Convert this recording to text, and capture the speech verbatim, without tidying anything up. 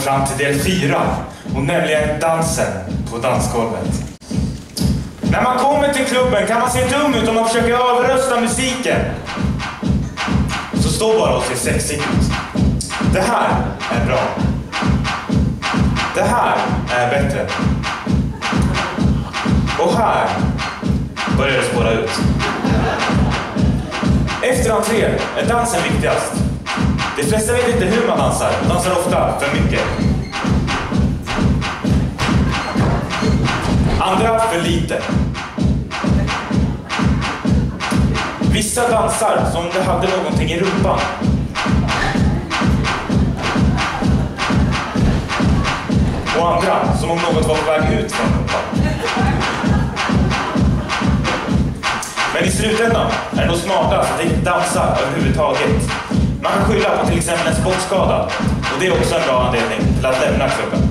fram till del fyra. Och nämligen dansen på dansgolvet. När man kommer till klubben kan man se dum ut om man försöker överrösta musiken. Så stå bara och se sexigt ut. Det här är bra. Det här är bättre. Och här börjar det spåra ut. Efter entré är dansen viktigast. De flesta vet inte hur man dansar. De dansar ofta för mycket. Andra för lite. Vissa dansar som om de hade någonting i rumpan. Och andra som om något var på väg ut från rumpan. Men i slutändan är det nog smartast att inte dansa överhuvudtaget. Man kan skylla på till exempel en sportskada. Och det är också en bra anledning till att lämna klubben.